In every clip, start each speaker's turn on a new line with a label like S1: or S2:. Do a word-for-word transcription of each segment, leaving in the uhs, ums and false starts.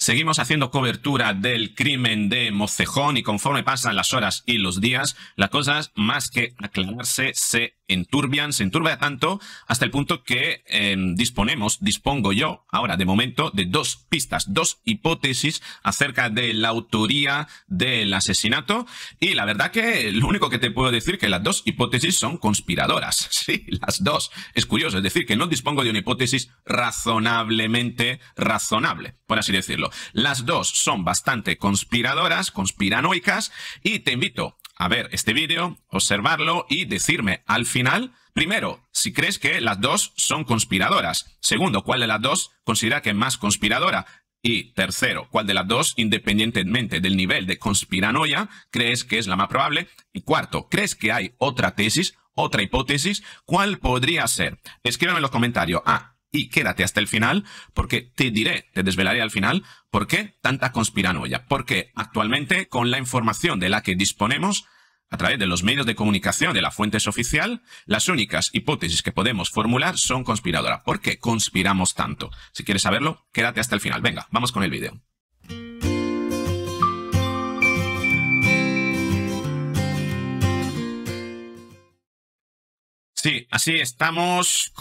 S1: Seguimos haciendo cobertura del crimen de Mocejón y conforme pasan las horas y los días, las cosas más que aclararse se enturbian, se enturbia tanto hasta el punto que eh, disponemos, dispongo yo ahora de momento de dos pistas, dos hipótesis acerca de la autoría del asesinato y la verdad que lo único que te puedo decir que las dos hipótesis son conspiradoras, sí, las dos. Es curioso, es decir, que no dispongo de una hipótesis razonablemente razonable, por así decirlo. Las dos son bastante conspiradoras, conspiranoicas y te invito a ver este vídeo, observarlo y decirme al final, primero, si crees que las dos son conspiradoras. Segundo, ¿cuál de las dos considera que es más conspiradora? Y tercero, ¿cuál de las dos, independientemente del nivel de conspiranoia, crees que es la más probable? Y cuarto, ¿crees que hay otra tesis, otra hipótesis? ¿Cuál podría ser? Escríbeme en los comentarios. Ah, y quédate hasta el final, porque te diré, te desvelaré al final, por qué tanta conspiranoia. Porque actualmente, con la información de la que disponemos, a través de los medios de comunicación de las fuentes oficiales, las únicas hipótesis que podemos formular son conspiradoras. ¿Por qué conspiramos tanto? Si quieres saberlo, quédate hasta el final. Venga, vamos con el vídeo. Sí, así estamos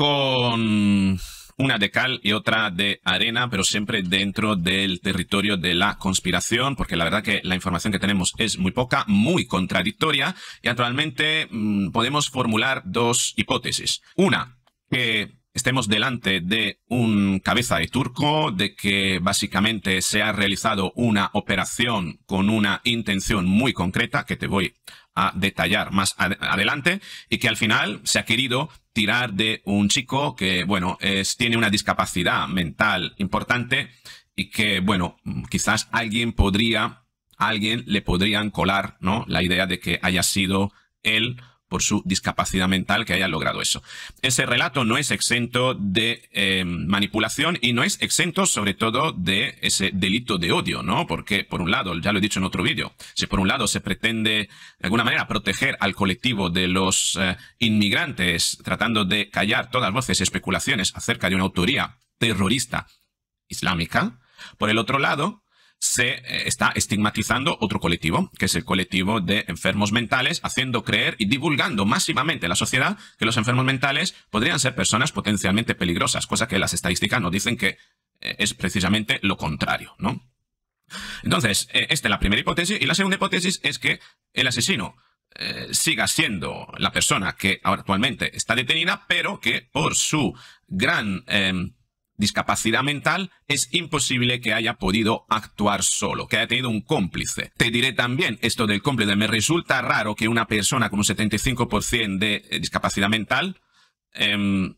S1: con una de cal y otra de arena, pero siempre dentro del territorio de la conspiración, porque la verdad que la información que tenemos es muy poca, muy contradictoria, y actualmente mmm, podemos formular dos hipótesis. Una, que estemos delante de un cabeza de turco, de que básicamente se ha realizado una operación con una intención muy concreta, que te voy a detallar más ad adelante, y que al final se ha querido tirar de un chico que, bueno, es, tiene una discapacidad mental importante y que, bueno, quizás alguien podría, a alguien le podrían colar, ¿no?, la idea de que haya sido él por su discapacidad mental que haya logrado eso. Ese relato no es exento de eh, manipulación y no es exento sobre todo de ese delito de odio, ¿no? Porque, por un lado, ya lo he dicho en otro vídeo, si por un lado se pretende de alguna manera proteger al colectivo de los eh, inmigrantes, tratando de callar todas voces y especulaciones acerca de una autoría terrorista islámica, por el otro lado, se eh, está estigmatizando otro colectivo, que es el colectivo de enfermos mentales, haciendo creer y divulgando masivamente a la sociedad que los enfermos mentales podrían ser personas potencialmente peligrosas, cosa que las estadísticas nos dicen que eh, es precisamente lo contrario, ¿no? Entonces, eh, esta es la primera hipótesis, y la segunda hipótesis es que el asesino eh, siga siendo la persona que actualmente está detenida, pero que por su gran Eh, discapacidad mental, es imposible que haya podido actuar solo, que haya tenido un cómplice. Te diré también esto del cómplice. Me resulta raro que una persona con un setenta y cinco por ciento de eh, discapacidad mental eh,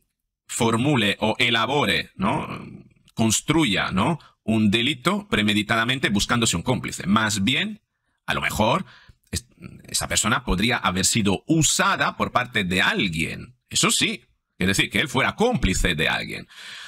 S1: formule o elabore, ¿no?, construya, ¿no?, un delito premeditadamente buscándose un cómplice. Más bien, a lo mejor, es, esa persona podría haber sido usada por parte de alguien. Eso sí, es decir, que él fuera cómplice de alguien.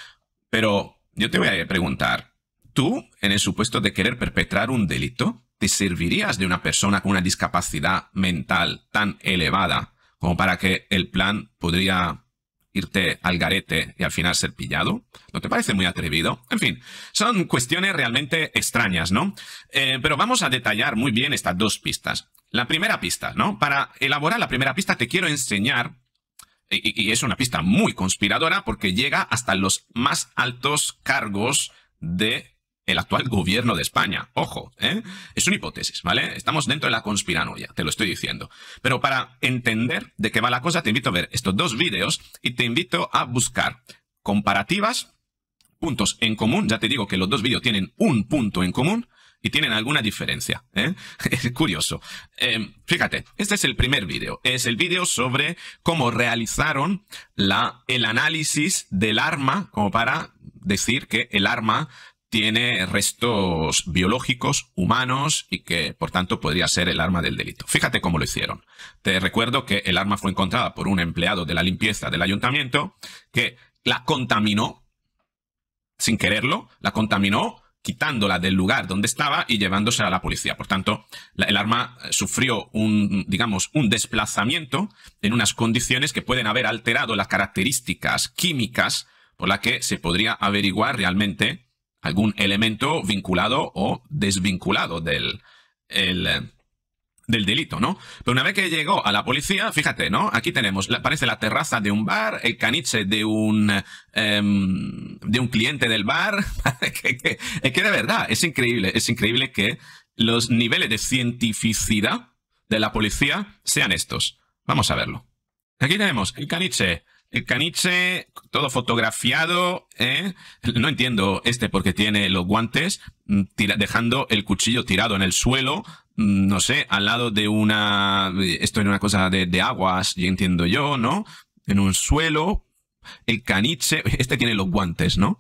S1: Pero yo te voy a preguntar, ¿tú, en el supuesto de querer perpetrar un delito, te servirías de una persona con una discapacidad mental tan elevada como para que el plan podría irte al garete y al final ser pillado? ¿No te parece muy atrevido? En fin, son cuestiones realmente extrañas, ¿no? Eh, pero vamos a detallar muy bien estas dos pistas. La primera pista, ¿no? Para elaborar la primera pista te quiero enseñar. Y, y es una pista muy conspiradora porque llega hasta los más altos cargos del actual gobierno de España. Ojo, ¿eh? Es una hipótesis, ¿vale? Estamos dentro de la conspiranoia, te lo estoy diciendo. Pero para entender de qué va la cosa, te invito a ver estos dos vídeos y te invito a buscar comparativas, puntos en común. Ya te digo que los dos vídeos tienen un punto en común y tienen alguna diferencia, ¿eh? Es curioso. Eh, fíjate, este es el primer vídeo. Es el vídeo sobre cómo realizaron la, el análisis del arma, como para decir que el arma tiene restos biológicos humanos y que, por tanto, podría ser el arma del delito. Fíjate cómo lo hicieron. Te recuerdo que el arma fue encontrada por un empleado de la limpieza del ayuntamiento que la contaminó, sin quererlo, la contaminó, quitándola del lugar donde estaba y llevándose a la policía. Por tanto, la, el arma sufrió un, digamos, un desplazamiento en unas condiciones que pueden haber alterado las características químicas por las que se podría averiguar realmente algún elemento vinculado o desvinculado del, el, del delito, ¿no? Pero una vez que llegó a la policía, fíjate, ¿no? Aquí tenemos, parece la terraza de un bar, el caniche de un, um, de un cliente del bar. que, que, es que de verdad, es increíble, es increíble que los niveles de cientificidad de la policía sean estos. Vamos a verlo. Aquí tenemos el caniche. El caniche, todo fotografiado, ¿eh? No entiendo este porque tiene los guantes, tira, dejando el cuchillo tirado en el suelo, no sé, al lado de una... Esto es una cosa de, de aguas, ya entiendo yo, ¿no? En un suelo, el caniche... Este tiene los guantes, ¿no?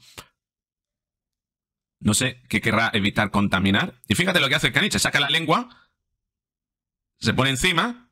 S1: No sé qué querrá evitar contaminar. Y fíjate lo que hace el caniche, saca la lengua, se pone encima...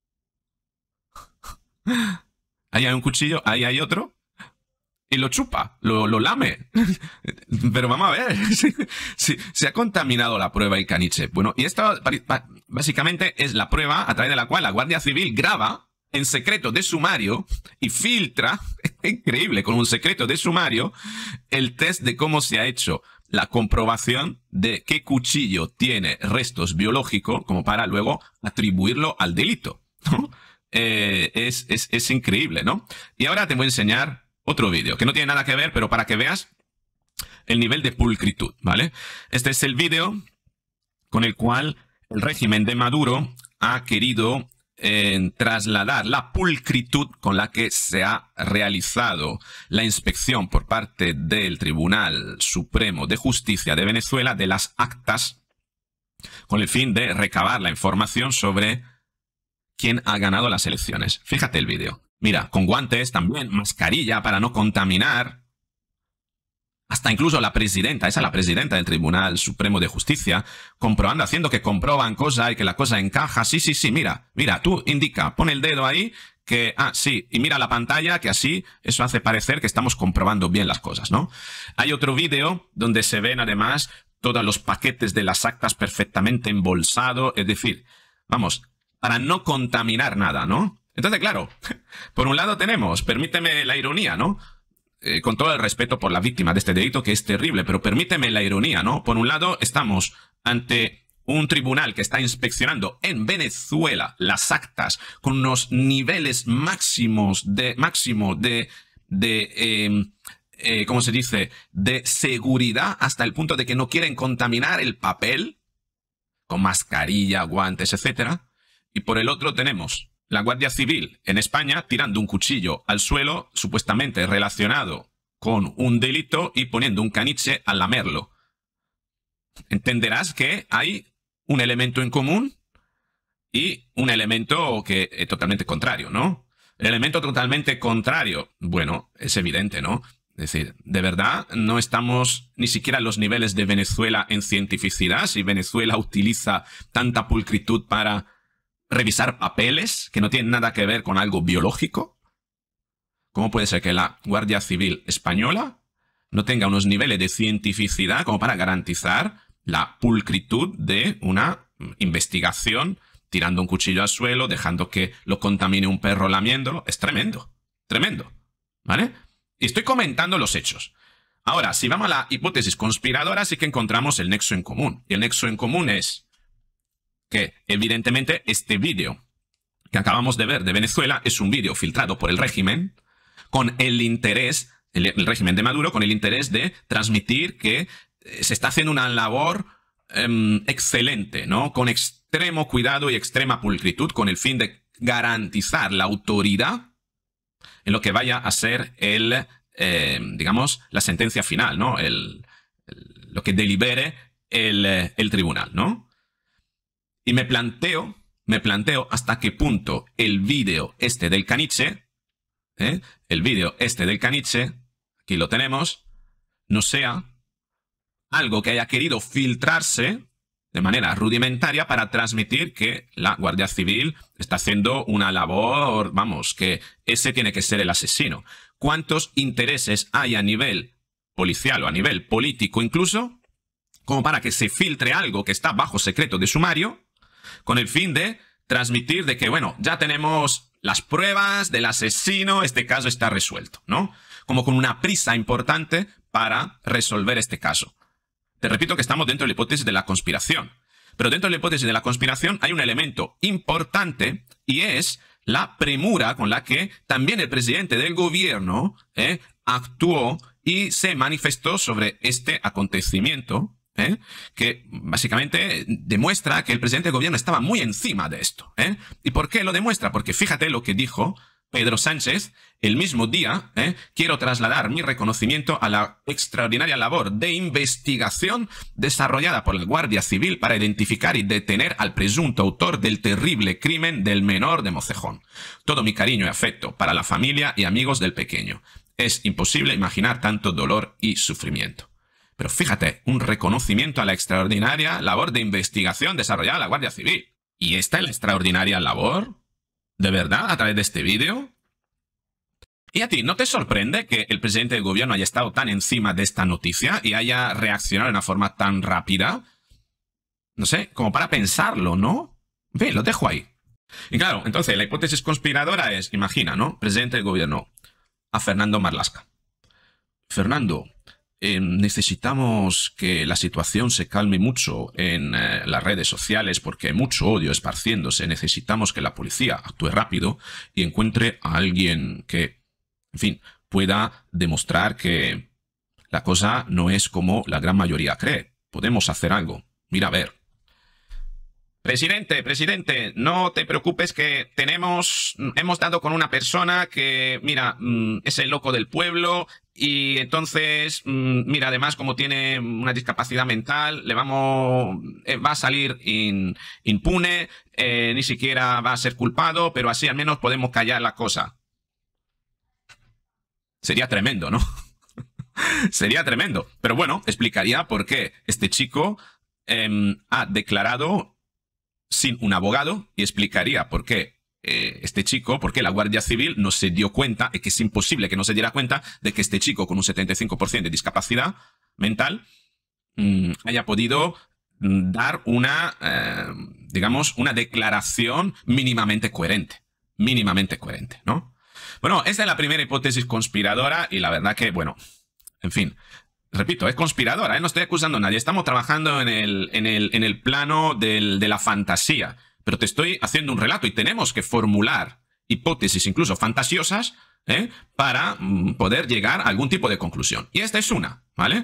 S1: Ahí hay un cuchillo, ahí hay otro. Y lo chupa, lo, lo lame. Pero vamos a ver. Si, si, se ha contaminado la prueba el caniche. Bueno, y esto básicamente es la prueba a través de la cual la Guardia Civil graba en secreto de sumario y filtra, es increíble, con un secreto de sumario, el test de cómo se ha hecho la comprobación de qué cuchillo tiene restos biológicos como para luego atribuirlo al delito, ¿no? Eh, es, es, es increíble, ¿no? Y ahora te voy a enseñar otro vídeo, que no tiene nada que ver, pero para que veas el nivel de pulcritud, ¿vale? Este es el vídeo con el cual el régimen de Maduro ha querido eh, trasladar la pulcritud con la que se ha realizado la inspección por parte del Tribunal Supremo de Justicia de Venezuela de las actas con el fin de recabar la información sobre quién ha ganado las elecciones. Fíjate el vídeo. Mira, con guantes también, mascarilla para no contaminar. Hasta incluso la presidenta, esa es la presidenta del Tribunal Supremo de Justicia, comprobando, haciendo que comproban cosas y que la cosa encaja. Sí, sí, sí, mira, mira, tú indica, pon el dedo ahí, que, ah, sí, y mira la pantalla, que así eso hace parecer que estamos comprobando bien las cosas, ¿no? Hay otro vídeo donde se ven además todos los paquetes de las actas perfectamente embolsados, es decir, vamos, para no contaminar nada, ¿no? Entonces, claro, por un lado tenemos, permíteme la ironía, ¿no? Eh, con todo el respeto por la víctima de este delito, que es terrible, pero permíteme la ironía, ¿no? Por un lado, estamos ante un tribunal que está inspeccionando en Venezuela las actas con unos niveles máximos de, máximo de, de, eh, eh, ¿cómo se dice? De seguridad hasta el punto de que no quieren contaminar el papel con mascarilla, guantes, etcétera. Y por el otro tenemos la Guardia Civil en España tirando un cuchillo al suelo, supuestamente relacionado con un delito, y poniendo un caniche a lamerlo. Entenderás que hay un elemento en común y un elemento que es totalmente contrario, ¿no? El elemento totalmente contrario, bueno, es evidente, ¿no? Es decir, de verdad no estamos ni siquiera a los niveles de Venezuela en cientificidad. Si Venezuela utiliza tanta pulcritud para revisar papeles que no tienen nada que ver con algo biológico, ¿cómo puede ser que la Guardia Civil española no tenga unos niveles de cientificidad como para garantizar la pulcritud de una investigación, tirando un cuchillo al suelo, dejando que lo contamine un perro lamiéndolo? Es tremendo, tremendo, ¿vale? Y estoy comentando los hechos. Ahora, si vamos a la hipótesis conspiradora, sí que encontramos el nexo en común. Y el nexo en común es que, evidentemente, este vídeo que acabamos de ver de Venezuela es un vídeo filtrado por el régimen con el interés, el, el régimen de Maduro, con el interés de transmitir que eh, se está haciendo una labor eh, excelente, ¿no? Con extremo cuidado y extrema pulcritud, con el fin de garantizar la autoridad en lo que vaya a ser el, eh, digamos, la sentencia final, ¿no? El, el, lo que delibere el, el tribunal, ¿no? Y me planteo, me planteo hasta qué punto el vídeo este del caniche, ¿eh? el vídeo este del caniche, aquí lo tenemos, no sea algo que haya querido filtrarse de manera rudimentaria para transmitir que la Guardia Civil está haciendo una labor, vamos, que ese tiene que ser el asesino. ¿Cuántos intereses hay a nivel policial o a nivel político incluso, como para que se filtre algo que está bajo secreto de sumario, con el fin de transmitir de que, bueno, ya tenemos las pruebas del asesino, este caso está resuelto, ¿no? Como con una prisa importante para resolver este caso. Te repito que estamos dentro de la hipótesis de la conspiración. Pero dentro de la hipótesis de la conspiración hay un elemento importante y es la premura con la que también el presidente del gobierno eh, actuó y se manifestó sobre este acontecimiento, ¿eh? que básicamente demuestra que el presidente del gobierno estaba muy encima de esto. ¿eh? ¿Y por qué lo demuestra? Porque fíjate lo que dijo Pedro Sánchez el mismo día. ¿eh? Quiero trasladar mi reconocimiento a la extraordinaria labor de investigación desarrollada por la Guardia Civil para identificar y detener al presunto autor del terrible crimen del menor de Mocejón. Todo mi cariño y afecto para la familia y amigos del pequeño. Es imposible imaginar tanto dolor y sufrimiento. Pero fíjate, un reconocimiento a la extraordinaria labor de investigación desarrollada por la Guardia Civil. ¿Y esta es la extraordinaria labor? ¿De verdad? ¿A través de este vídeo? ¿Y a ti no te sorprende que el presidente del gobierno haya estado tan encima de esta noticia y haya reaccionado de una forma tan rápida? No sé, como para pensarlo, ¿no? Ve, lo dejo ahí. Y claro, entonces la hipótesis conspiradora es, imagina, ¿no? Presidente del gobierno, a Fernando Marlaska. Fernando, eh, necesitamos que la situación se calme mucho en eh, las redes sociales porque hay mucho odio esparciéndose. Necesitamos que la policía actúe rápido y encuentre a alguien que, en fin, pueda demostrar que la cosa no es como la gran mayoría cree. Podemos hacer algo. Mira, a ver. Presidente, presidente, no te preocupes que tenemos, hemos dado con una persona que, mira, es el loco del pueblo y entonces, mira, además como tiene una discapacidad mental, le vamos, va a salir in, impune, eh, ni siquiera va a ser culpado, pero así al menos podemos callar la cosa. Sería tremendo, ¿no? Sería tremendo. Pero bueno, explicaría por qué este chico eh, ha declarado sin un abogado y explicaría por qué eh, este chico, por qué la Guardia Civil no se dio cuenta, y que es imposible que no se diera cuenta de que este chico con un setenta y cinco por ciento de discapacidad mental mmm, haya podido mmm, dar una, eh, digamos, una declaración mínimamente coherente. Mínimamente coherente, ¿no? Bueno, esta es la primera hipótesis conspiradora y la verdad que, bueno, en fin... Repito, es conspiradora, ¿eh? No estoy acusando a nadie. Estamos trabajando en el, en el, en el plano del, de la fantasía. Pero te estoy haciendo un relato y tenemos que formular hipótesis incluso fantasiosas ¿eh? para mm, poder llegar a algún tipo de conclusión. Y esta es una, ¿vale?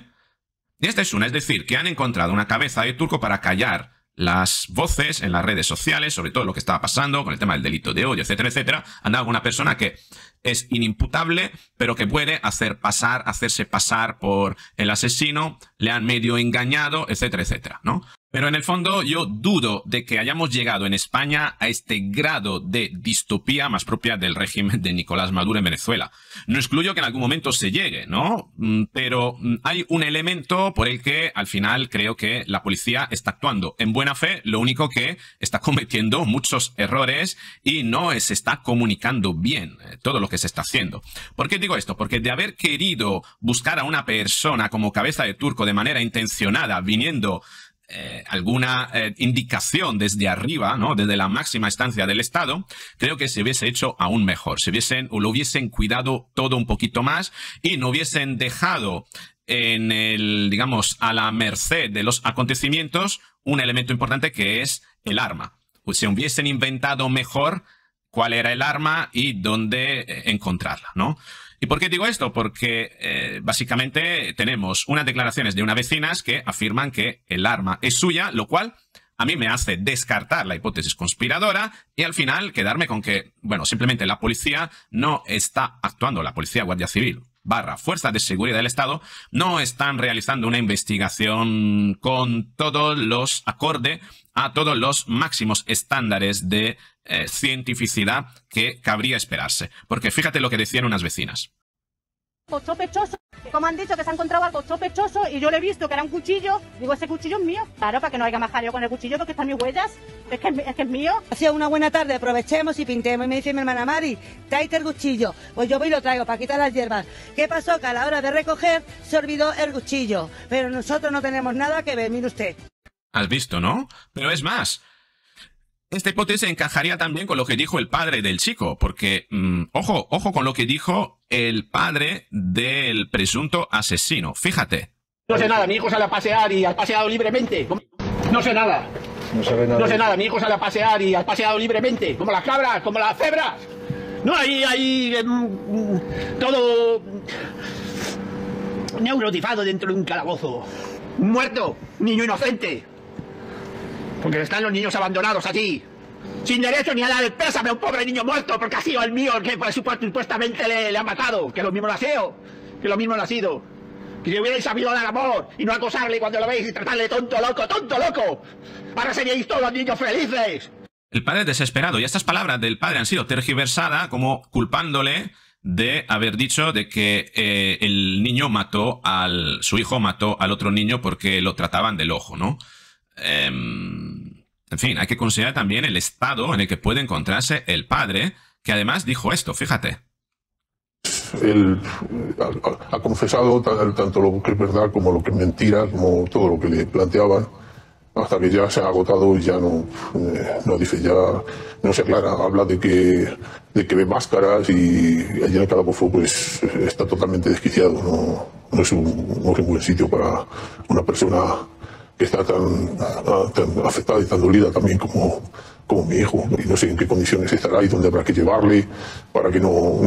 S1: Y esta es una, es decir, que han encontrado una cabeza de turco para callar las voces en las redes sociales sobre todo lo que estaba pasando con el tema del delito de odio, etcétera, etcétera. Han dado una persona que es inimputable, pero que puede hacer pasar, hacerse pasar por el asesino, le han medio engañado, etcétera, etcétera, ¿no? Pero en el fondo yo dudo de que hayamos llegado en España a este grado de distopía más propia del régimen de Nicolás Maduro en Venezuela. No excluyo que en algún momento se llegue, ¿no? Pero hay un elemento por el que al final creo que la policía está actuando en buena fe, lo único que está cometiendo muchos errores y no se está comunicando bien todo lo que se está haciendo. ¿Por qué digo esto? Porque de haber querido buscar a una persona como cabeza de turco de manera intencionada, viniendo Eh, alguna eh, indicación desde arriba, ¿no? Desde la máxima instancia del Estado, creo que se hubiese hecho aún mejor. Se hubiesen, o lo hubiesen cuidado todo un poquito más y no hubiesen dejado en el, digamos, a la merced de los acontecimientos un elemento importante que es el arma. Pues se hubiesen inventado mejor cuál era el arma y dónde eh, encontrarla, ¿no? ¿Y por qué digo esto? Porque eh, básicamente tenemos unas declaraciones de unas vecinas que afirman que el arma es suya, lo cual a mí me hace descartar la hipótesis conspiradora y al final quedarme con que, bueno, simplemente la policía no está actuando, la policía Guardia Civil barra Fuerzas de Seguridad del Estado no están realizando una investigación con todos los acorde a todos los máximos estándares de eh, cientificidad que cabría esperarse. Porque fíjate lo que decían unas vecinas.
S2: Sospechoso, como han dicho que se ha encontrado algo sospechoso y yo le he visto que era un cuchillo, digo, ese cuchillo es mío. Claro, para que no haya más jaleo con el cuchillo porque están mis huellas, es que es, que es mío.
S3: Ha sido una buena tarde, aprovechemos y pintemos. Y me dice mi hermana Mari, tráete el cuchillo. Pues yo voy y lo traigo para quitar las hierbas. ¿Qué pasó? Que a la hora de recoger se olvidó el cuchillo. Pero nosotros no tenemos nada que ver, mire usted.
S1: Has visto, ¿no? Pero es más, esta hipótesis encajaría también con lo que dijo el padre del chico, porque, mmm, ojo, ojo con lo que dijo el padre del presunto asesino. Fíjate.
S4: No sé nada, mi hijo sale a pasear y ha paseado libremente. No sé nada.
S5: No sabe nada.
S4: No sé nada, mi hijo sale a pasear y ha paseado libremente. Como las cabras, como las cebras. No, hay, hay eh, todo neurotifado dentro de un calabozo. Muerto, niño inocente. Porque están los niños abandonados allí. Sin derecho ni a dar el pésame a un pobre niño muerto, porque ha sido el mío el que pues, supuestamente le, le ha matado. Que lo mismo lo ha sido. Que lo mismo lo ha sido. Que si hubierais sabido dar amor y no acosarle cuando lo veis y tratarle tonto loco, tonto loco. Ahora seríais todos los niños felices.
S1: El padre desesperado. Y estas palabras del padre han sido tergiversadas como culpándole de haber dicho de que eh, el niño mató al... su hijo mató al otro niño porque lo trataban del ojo, ¿no? Eh, en fin, hay que considerar también el estado en el que puede encontrarse el padre, que además dijo esto, fíjate.
S5: Él ha, ha confesado tanto lo que es verdad como lo que es mentira, como todo lo que le planteaban, hasta que ya se ha agotado y ya no, eh, no dice, ya no se aclara, habla de que, de que ve máscaras y allí en el calabozo pues está totalmente desquiciado, no, no, es un, no es un buen sitio para una persona que está tan, tan afectada y tan dolida también como, como mi hijo, y no sé en qué condiciones estará y dónde habrá que llevarle para que no,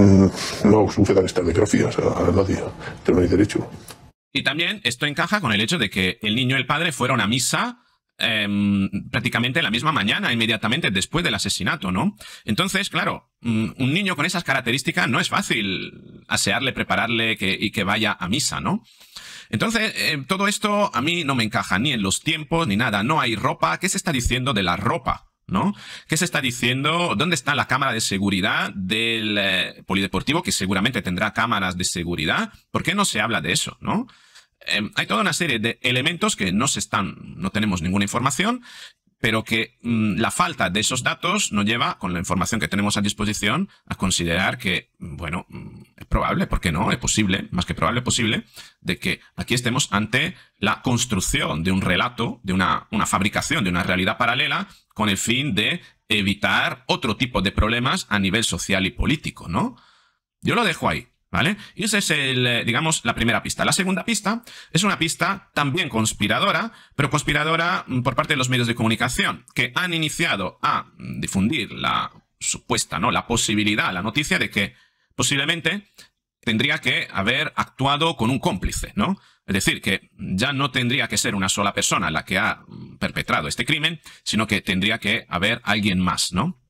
S5: no sucedan estas desgracias a, a nadie, que no hay derecho.
S1: Y también esto encaja con el hecho de que el niño y el padre fueron a misa eh, prácticamente la misma mañana, inmediatamente después del asesinato, ¿no? Entonces, claro, un niño con esas características no es fácil asearle, prepararle que, y que vaya a misa, ¿no? Entonces, eh, todo esto a mí no me encaja ni en los tiempos ni nada. No hay ropa. ¿Qué se está diciendo de la ropa? ¿No? ¿Qué se está diciendo? ¿Dónde está la cámara de seguridad del eh, polideportivo? Que seguramente tendrá cámaras de seguridad. ¿Por qué no se habla de eso? ¿No? Eh, hay toda una serie de elementos que no se están, no tenemos ninguna información, pero que mmm, la falta de esos datos nos lleva, con la información que tenemos a disposición, a considerar que, bueno, es probable, ¿por qué no? Es posible, más que probable, posible, de que aquí estemos ante la construcción de un relato, de una, una fabricación de una realidad paralela, con el fin de evitar otro tipo de problemas a nivel social y político, ¿no? Yo lo dejo ahí, ¿vale? Y esa es, el, digamos, la primera pista. La segunda pista es una pista también conspiradora, pero conspiradora por parte de los medios de comunicación, que han iniciado a difundir la supuesta, ¿no? La posibilidad, la noticia de que posiblemente tendría que haber actuado con un cómplice, ¿no? Es decir, que ya no tendría que ser una sola persona la que ha perpetrado este crimen, sino que tendría que haber alguien más, ¿no?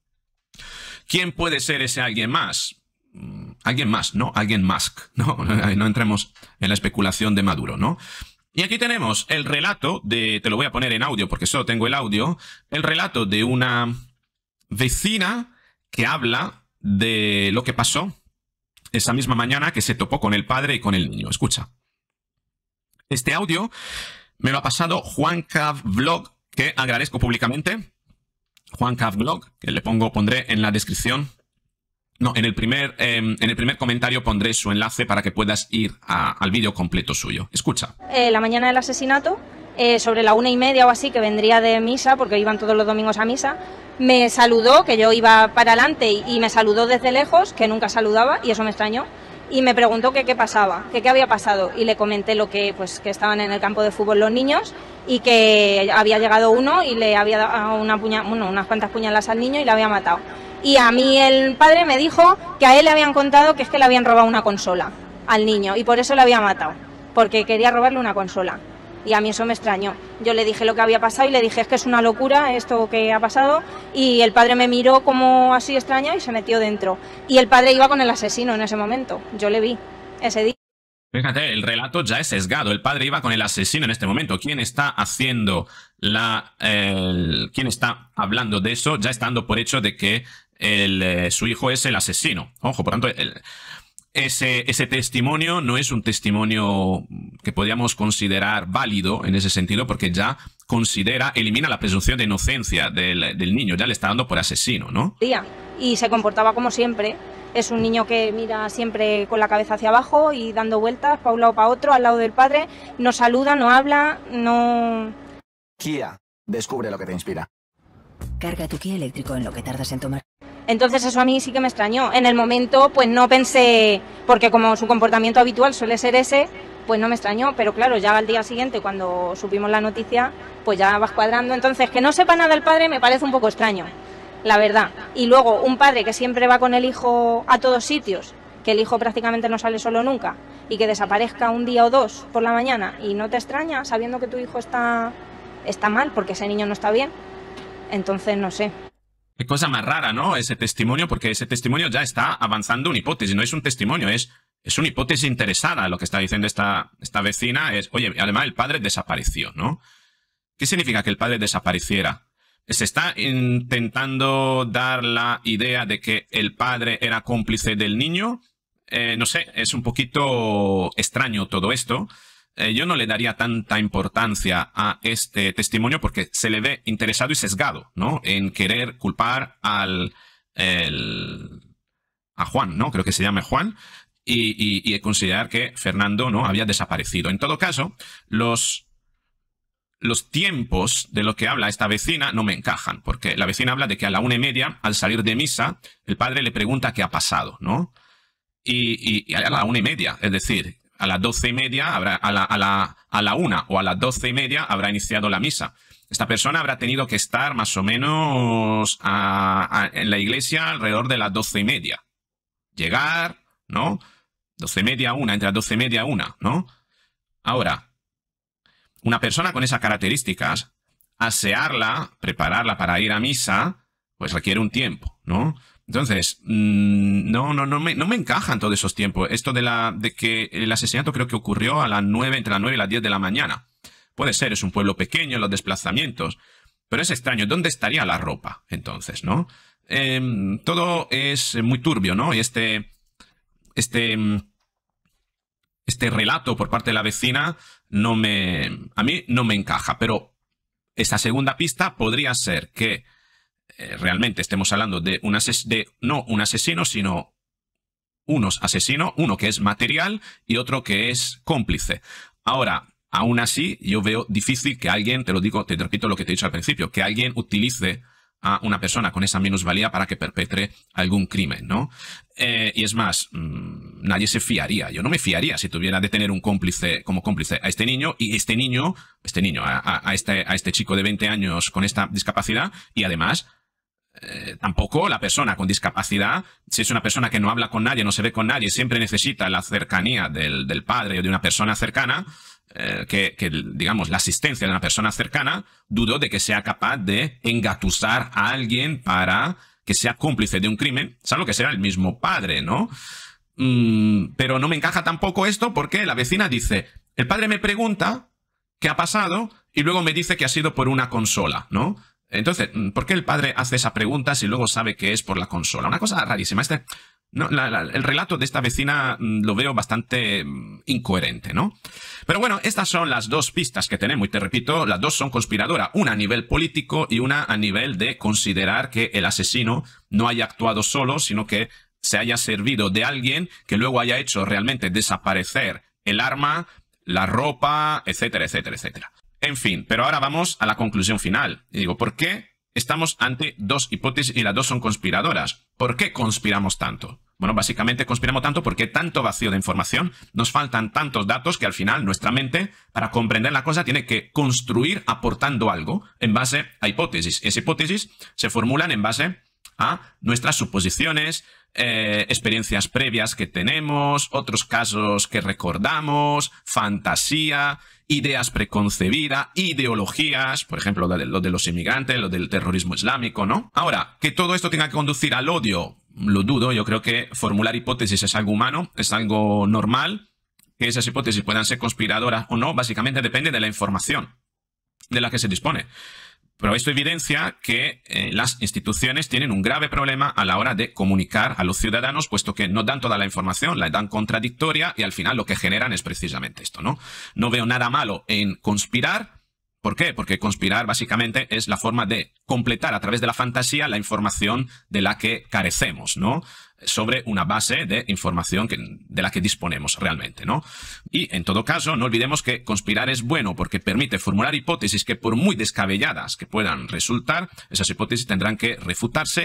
S1: ¿Quién puede ser ese alguien más? Alguien más, ¿no? Alguien Musk, ¿no? No entremos en la especulación de Maduro, ¿no? Y aquí tenemos el relato de, te lo voy a poner en audio porque solo tengo el audio, el relato de una vecina que habla de lo que pasó esa misma mañana que se topó con el padre y con el niño. Escucha. Este audio me lo ha pasado Juan Cav Vlog, que agradezco públicamente. Juan Cav Vlog, que le pongo, pondré en la descripción. No, en el primer, eh, en el primer comentario pondré su enlace para que puedas ir a, al vídeo completo suyo. Escucha.
S6: Eh, la mañana del asesinato, eh, sobre la una y media o así, que vendría de misa, porque iban todos los domingos a misa, me saludó, que yo iba para adelante y, y me saludó desde lejos, que nunca saludaba, y eso me extrañó. Y me preguntó que qué pasaba, que qué había pasado, y le comenté lo que, pues, que estaban en el campo de fútbol los niños y que había llegado uno y le había dado una puña, bueno, unas cuantas puñaladas al niño y le había matado. Y a mí el padre me dijo que a él le habían contado que es que le habían robado una consola al niño y por eso le había matado, porque quería robarle una consola. Y a mí eso me extrañó. Yo le dije lo que había pasado y le dije es que es una locura esto que ha pasado, y el padre me miró como así extraño y se metió dentro. Y el padre iba con el asesino en ese momento, yo le vi ese día.
S1: Fíjate, el relato ya es sesgado. El padre iba con el asesino en este momento. ¿Quién está haciendo la... El, quién está hablando de eso? Ya está dando por hecho de que el, eh, su hijo es el asesino. Ojo, por tanto, el, ese, ese testimonio no es un testimonio que podríamos considerar válido en ese sentido, porque ya considera, elimina la presunción de inocencia del, del niño. Ya le está dando por asesino, ¿no?
S6: Y se comportaba como siempre. Es un niño que mira siempre con la cabeza hacia abajo y dando vueltas para un lado para otro, al lado del padre. No saluda, no habla, no...
S7: Kia, descubre lo que te inspira.
S8: Carga tu Kia eléctrico en lo que tardas en tomar.
S6: Entonces eso a mí sí que me extrañó. En el momento pues no pensé, porque como su comportamiento habitual suele ser ese, pues no me extrañó, pero claro, ya al día siguiente cuando supimos la noticia, pues ya vas cuadrando. Entonces que no sepa nada el padre me parece un poco extraño, la verdad. Y luego un padre que siempre va con el hijo a todos sitios, que el hijo prácticamente no sale solo nunca, y que desaparezca un día o dos por la mañana y no te extraña sabiendo que tu hijo está, está mal, porque ese niño no está bien. Entonces no sé.
S1: Qué cosa más rara, ¿no? Ese testimonio, porque ese testimonio ya está avanzando una hipótesis, no es un testimonio, es, es una hipótesis interesada. Lo que está diciendo esta, esta vecina es, oye, además el padre desapareció, ¿no? ¿Qué significa que el padre desapareciera? Se está intentando dar la idea de que el padre era cómplice del niño. Eh, no sé, es un poquito extraño todo esto. Eh, yo no le daría tanta importancia a este testimonio porque se le ve interesado y sesgado, ¿no? En querer culpar al el, a Juan, ¿no? Creo que se llama Juan. Y, y, y considerar que Fernando, ¿no?, había desaparecido. En todo caso, los... Los tiempos de lo que habla esta vecina no me encajan, porque la vecina habla de que a la una y media, al salir de misa, el padre le pregunta qué ha pasado, ¿no? Y, y, y a la una y media, es decir, a las doce y media, habrá, a, la, a, la, a la una o a las doce y media habrá iniciado la misa. Esta persona habrá tenido que estar más o menos a, a, en la iglesia alrededor de las doce y media. Llegar, ¿no? Doce y media, una, entre las doce y media, una, ¿no? Ahora, una persona con esas características, asearla, prepararla para ir a misa, pues requiere un tiempo, ¿no? Entonces, mmm, no, no, no me, no me encajan todos esos tiempos. Esto de la, de que el asesinato creo que ocurrió a las nueve, entre las nueve y las diez de la mañana. Puede ser, es un pueblo pequeño, los desplazamientos. Pero es extraño, ¿dónde estaría la ropa entonces, no? Eh, todo es muy turbio, ¿no? Y este, este, este relato por parte de la vecina no me, a mí no me encaja. Pero esa segunda pista podría ser que eh, realmente estemos hablando de, un ases de no un asesino, sino unos asesinos, uno que es material y otro que es cómplice. Ahora, aún así, yo veo difícil que alguien, te lo digo, te repito lo que te he dicho al principio, que alguien utilice a una persona con esa minusvalía para que perpetre algún crimen, ¿no? Eh, y es más, mmm, nadie se fiaría. Yo no me fiaría si tuviera de tener un cómplice como cómplice a este niño y este niño, este niño, a, a, este, a este chico de veinte años con esta discapacidad y además Eh, tampoco la persona con discapacidad, si es una persona que no habla con nadie, no se ve con nadie, siempre necesita la cercanía del, del padre o de una persona cercana, eh, que, que, digamos, la asistencia de una persona cercana, dudo de que sea capaz de engatusar a alguien para que sea cómplice de un crimen, salvo que sea el mismo padre, ¿no? Mm, pero no me encaja tampoco esto porque la vecina dice, el padre me pregunta qué ha pasado y luego me dice que ha sido por una consola, ¿no? Entonces, ¿por qué el padre hace esa pregunta si luego sabe que es por la consola? Una cosa rarísima. Este, no, la, la, el relato de esta vecina lo veo bastante incoherente, ¿no? Pero bueno, estas son las dos pistas que tenemos. Y te repito, las dos son conspiradoras. Una a nivel político y una a nivel de considerar que el asesino no haya actuado solo, sino que se haya servido de alguien que luego haya hecho realmente desaparecer el arma, la ropa, etcétera, etcétera, etcétera. En fin, pero ahora vamos a la conclusión final. Y digo, ¿por qué estamos ante dos hipótesis y las dos son conspiradoras? ¿Por qué conspiramos tanto? Bueno, básicamente conspiramos tanto porque tanto vacío de información, nos faltan tantos datos que al final nuestra mente, para comprender la cosa, tiene que construir aportando algo en base a hipótesis. Esas hipótesis se formulan en base a nuestras suposiciones, eh, experiencias previas que tenemos, otros casos que recordamos, fantasía, ideas preconcebidas, ideologías, por ejemplo, lo de, lo de los inmigrantes, lo del terrorismo islámico, ¿no? Ahora, que todo esto tenga que conducir al odio, lo dudo. Yo creo que formular hipótesis es algo humano, es algo normal. Que esas hipótesis puedan ser conspiradoras o no, básicamente depende de la información de la que se dispone. Pero esto evidencia que eh, las instituciones tienen un grave problema a la hora de comunicar a los ciudadanos, puesto que no dan toda la información, la dan contradictoria y al final lo que generan es precisamente esto, ¿no? No veo nada malo en conspirar. ¿Por qué? Porque conspirar básicamente es la forma de completar a través de la fantasía la información de la que carecemos, ¿no? Sobre una base de información que, de la que disponemos realmente, ¿no? Y en todo caso, no olvidemos que conspirar es bueno porque permite formular hipótesis que por muy descabelladas que puedan resultar, esas hipótesis tendrán que refutarse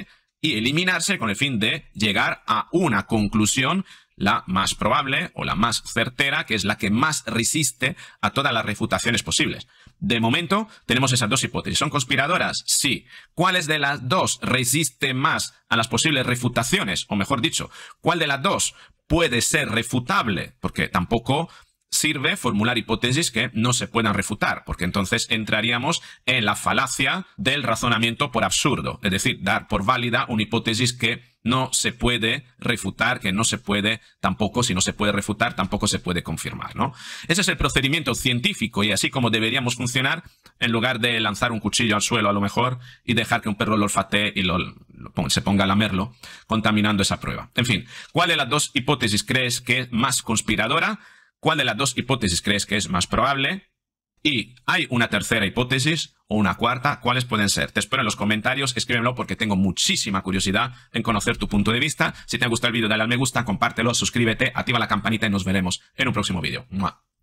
S1: y eliminarse con el fin de llegar a una conclusión, la más probable o la más certera, que es la que más resiste a todas las refutaciones posibles. De momento, tenemos esas dos hipótesis. ¿Son conspiradoras? Sí. ¿Cuáles de las dos resiste más a las posibles refutaciones? O mejor dicho, ¿cuál de las dos puede ser refutable? Porque tampoco sirve formular hipótesis que no se puedan refutar, porque entonces entraríamos en la falacia del razonamiento por absurdo, es decir, dar por válida una hipótesis que no se puede refutar, que no se puede tampoco, si no se puede refutar, tampoco se puede confirmar, ¿no? Ese es el procedimiento científico y así como deberíamos funcionar, en lugar de lanzar un cuchillo al suelo a lo mejor y dejar que un perro lo olfatee y lo, lo, se ponga a lamerlo, contaminando esa prueba. En fin, ¿cuál de las dos hipótesis crees que es más conspiradora? ¿Cuál de las dos hipótesis crees que es más probable? Y ¿hay una tercera hipótesis o una cuarta? ¿Cuáles pueden ser? Te espero en los comentarios, escríbemelo porque tengo muchísima curiosidad en conocer tu punto de vista. Si te ha gustado el vídeo, dale al me gusta, compártelo, suscríbete, activa la campanita y nos veremos en un próximo vídeo. ¡Mua!